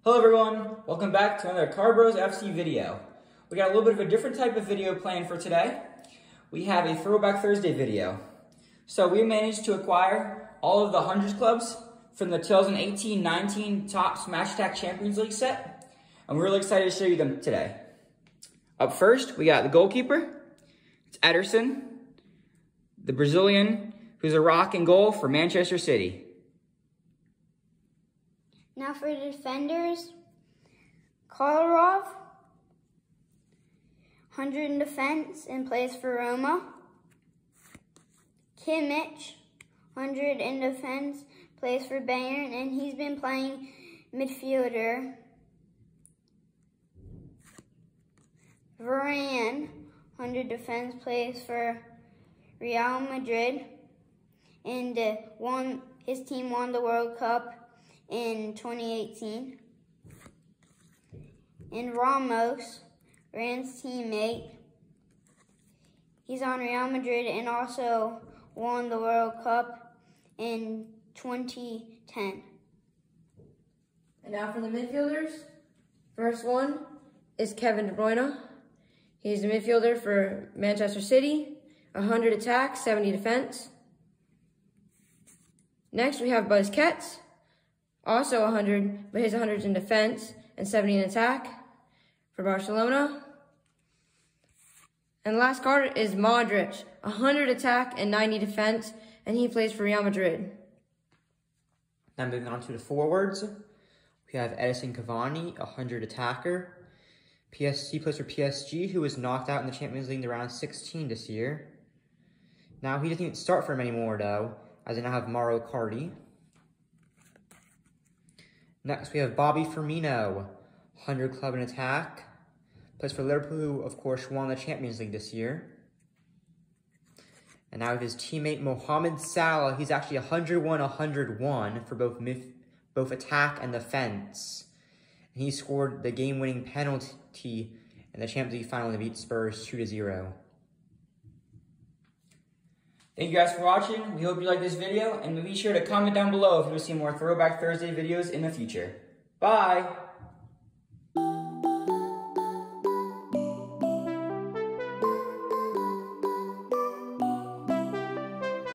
Hello everyone, welcome back to another Car Bros FC video. We got a little bit of a different type of video planned for today. We have a Throwback Thursday video. So we managed to acquire all of the hundreds clubs from the 2018-19 Top Smash Attack Champions League set, and we're really excited to show you them today. Up first, we got the goalkeeper. It's Ederson, the Brazilian, who's a rock and goal for Manchester City. Now for the defenders, Kolarov, 100 in defense and plays for Roma. Kimmich, 100 in defense, plays for Bayern, and he's been playing midfielder. Varane, 100 defense, plays for Real Madrid, and his team won the World Cup in 2018. And Ramos, Rand's teammate, he's on Real Madrid and also won the World Cup in 2010. And now for the midfielders. First one is Kevin De Bruyne. He's a midfielder for Manchester City, 100 attack, 70 defense. Next we have Busquets, also 100, but his 100's in defense and 70 in attack for Barcelona. And the last card is Modric, 100 attack and 90 defense, and he plays for Real Madrid. Now moving on to the forwards, we have Edison Cavani, 100 attacker. PSG plays for PSG, who was knocked out in the Champions League in the round 16 this year. Now he doesn't even start for him anymore though, as they now have Mauro Icardi. Next, we have Bobby Firmino, 100 club in attack. Plays for Liverpool, who, of course, won the Champions League this year. And now his teammate Mohamed Salah, he's actually 101-101 for both attack and defense. And he scored the game-winning penalty in the Champions League final to beat Spurs 2-0. Thank you guys for watching. We hope you liked this video, and be sure to comment down below if you want to see more Throwback Thursday videos in the future. Bye!